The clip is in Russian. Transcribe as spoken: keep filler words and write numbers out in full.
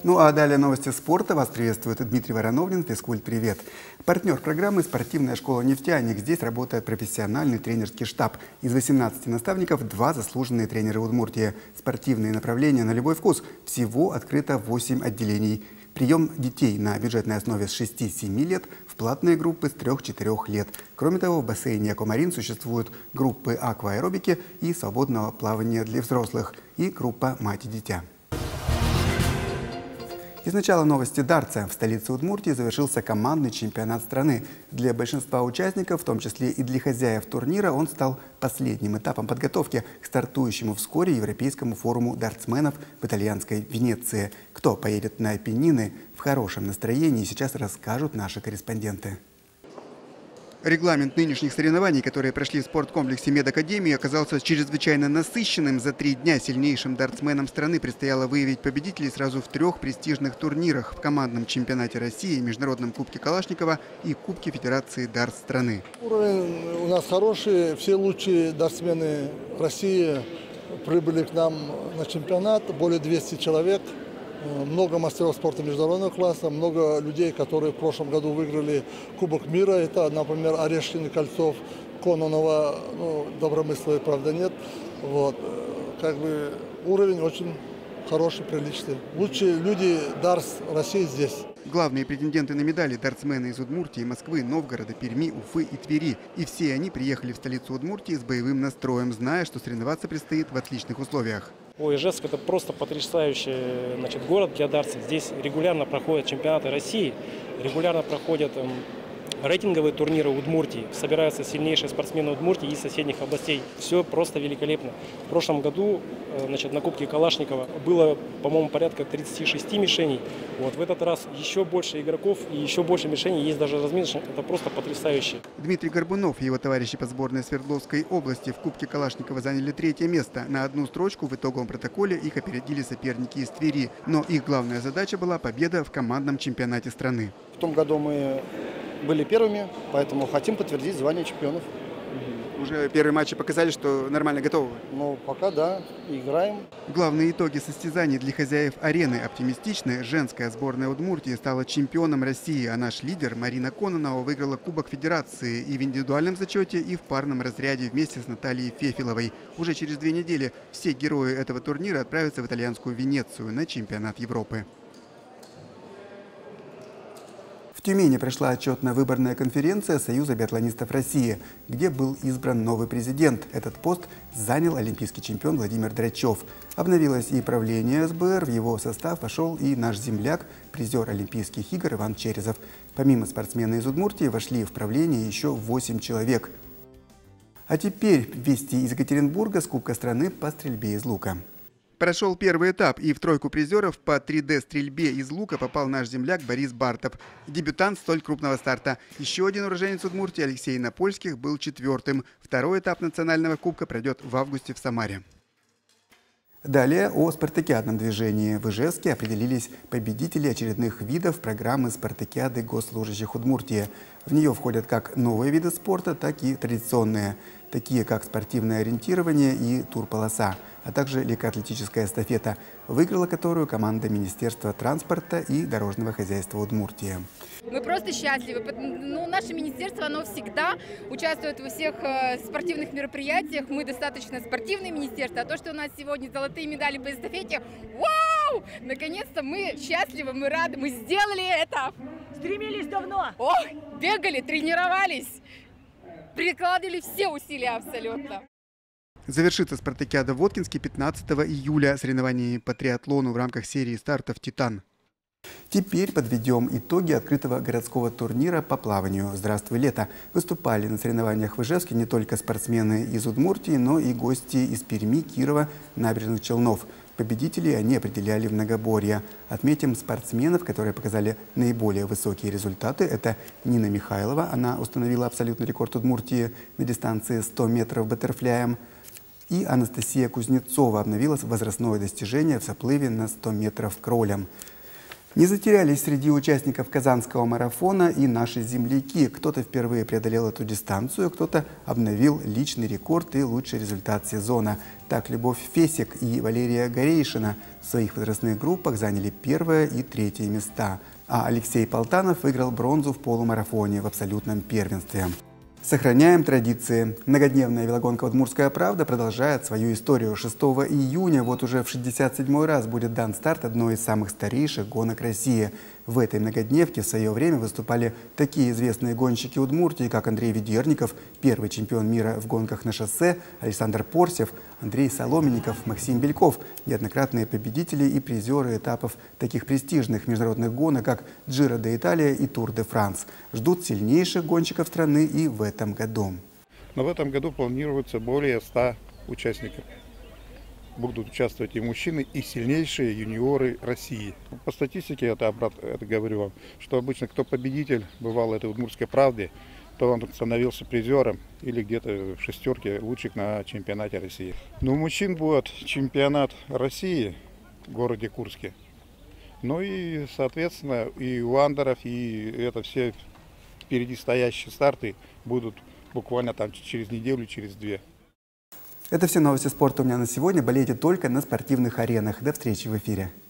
Ну а далее новости спорта. Вас приветствует Дмитрий Вороновлин. Физкульт, привет. Партнер программы — спортивная школа «Нефтяник». Здесь работает профессиональный тренерский штаб. Из восемнадцати наставников два заслуженные тренеры Удмуртии. Спортивные направления на любой вкус. Всего открыто восемь отделений. Прием детей на бюджетной основе с шести-семи лет в платные группы с трёх-четырёх лет. Кроме того, в бассейне «Аквамарин» существуют группы акваэробики и свободного плавания для взрослых и группа «Мать и дитя». И сначала новости дартса. В столице Удмуртии завершился командный чемпионат страны. Для большинства участников, в том числе и для хозяев турнира, он стал последним этапом подготовки к стартующему вскоре Европейскому форуму дартсменов в итальянской Венеции. Кто поедет на Апеннины в хорошем настроении, сейчас расскажут наши корреспонденты. Регламент нынешних соревнований, которые прошли в спорткомплексе медакадемии, оказался чрезвычайно насыщенным. За три дня сильнейшим дартсменам страны предстояло выявить победителей сразу в трех престижных турнирах: в командном чемпионате России, Международном кубке Калашникова и Кубке Федерации дартс страны. Уровень у нас хороший. Все лучшие дартсмены России прибыли к нам на чемпионат. Более двухсот человек. Много мастеров спорта международного класса, много людей, которые в прошлом году выиграли Кубок мира. Это, например, Орешкин, Кольцов, Кононова, ну, Добромысла, правда, нет. Вот. Как бы уровень очень хороший, приличный. Лучшие люди дартс России здесь. Главные претенденты на медали — дартсмены из Удмуртии, Москвы, Новгорода, Перми, Уфы и Твери. И все они приехали в столицу Удмуртии с боевым настроем, зная, что соревноваться предстоит в отличных условиях. Ой, Ижевск — это просто потрясающий, значит, город для дартса. Здесь регулярно проходят чемпионаты России, регулярно проходят эм, рейтинговые турниры Удмуртии. Собираются сильнейшие спортсмены Удмуртии и соседних областей. Все просто великолепно. В прошлом году, значит, на Кубке Калашникова было, по-моему, порядка тридцати шести мишеней. Вот в этот раз еще больше игроков и еще больше мишеней, есть даже разминочных. Это просто потрясающе. Дмитрий Горбунов и его товарищи по сборной Свердловской области в Кубке Калашникова заняли третье место. На одну строчку в итоговом протоколе их опередили соперники из Твери. Но их главная задача была победа в командном чемпионате страны. В том году мы были первыми, поэтому хотим подтвердить звание чемпионов. Уже первые матчи показали, что нормально готовы? Ну, пока да, играем. Главные итоги состязаний для хозяев арены оптимистичны. Женская сборная Удмуртии стала чемпионом России, а наш лидер Марина Кононова выиграла Кубок Федерации и в индивидуальном зачете, и в парном разряде вместе с Натальей Фефиловой. Уже через две недели все герои этого турнира отправятся в итальянскую Венецию на чемпионат Европы. В Тюмени прошла отчетно-выборная конференция Союза биатлонистов России, где был избран новый президент. Этот пост занял олимпийский чемпион Владимир Драчев. Обновилось и правление СБР, в его состав вошел и наш земляк, призер Олимпийских игр Иван Черезов. Помимо спортсмена из Удмуртии вошли в правление еще восемь человек. А теперь вести из Екатеринбурга с Кубка страны по стрельбе из лука. Прошел первый этап, и в тройку призеров по три дэ стрельбе из лука попал наш земляк Борис Бартов, дебютант столь крупного старта. Еще один уроженец Удмуртии, Алексей Напольских, был четвертым. Второй этап национального кубка пройдет в августе в Самаре. Далее о спартакиадном движении. В Ижевске определились победители очередных видов программы спартакиады госслужащих Удмуртии. В нее входят как новые виды спорта, так и традиционные, такие как спортивное ориентирование и турполоса, а также легкоатлетическая эстафета, выиграла которую команда Министерства транспорта и дорожного хозяйства Удмуртии. Мы просто счастливы. Ну, наше министерство, оно всегда участвует во всех э, спортивных мероприятиях. Мы достаточно спортивное министерство. А то, что у нас сегодня золотые медали по эстафете, вау! Наконец-то мы счастливы, мы рады, мы сделали это. Стремились давно. Ох, бегали, тренировались, прикладывали все усилия абсолютно. Завершится спартакиада в Воткинске пятнадцатого июля соревнованиями по триатлону в рамках серии стартов «Титан». Теперь подведем итоги открытого городского турнира по плаванию «Здравствуй, лето». Выступали на соревнованиях в Ижевске не только спортсмены из Удмуртии, но и гости из Перми, Кирова, Набережных Челнов. Победителей они определяли в многоборье. Отметим спортсменов, которые показали наиболее высокие результаты. Это Нина Михайлова. Она установила абсолютный рекорд Удмуртии на дистанции сто метров баттерфляем. И Анастасия Кузнецова обновила возрастное достижение в заплыве на сто метров кролем. Не затерялись среди участников казанского марафона и наши земляки. Кто-то впервые преодолел эту дистанцию, кто-то обновил личный рекорд и лучший результат сезона. Так, Любовь Фесик и Валерия Горейшина в своих возрастных группах заняли первое и третье места. А Алексей Полтанов выиграл бронзу в полумарафоне в абсолютном первенстве. Сохраняем традиции. Многодневная велогонка «Удмуртская правда» продолжает свою историю. шестого июня вот уже в шестьдесят седьмой раз будет дан старт одной из самых старейших гонок России. В этой многодневке в свое время выступали такие известные гонщики Удмуртии, как Андрей Ведерников, первый чемпион мира в гонках на шоссе, Александр Порсев, Андрей Соломенников, Максим Бельков, неоднократные победители и призеры этапов таких престижных международных гонок, как Джиро де Италия и Тур де Франс. Ждут сильнейших гонщиков страны и в этом году. Но в этом году планируется более ста участников. Будут участвовать и мужчины, и сильнейшие юниоры России. По статистике, это, это говорю вам, что обычно кто победитель бывал в этой «Удмуртской правде», то он становился призером или где-то в шестерке лучших на чемпионате России. Но у мужчин будет чемпионат России в городе Курске. Ну и, соответственно, и у андеров, и это все впереди стоящие старты будут буквально там через неделю, через две. Это все новости спорта у меня на сегодня. Болейте только на спортивных аренах. До встречи в эфире.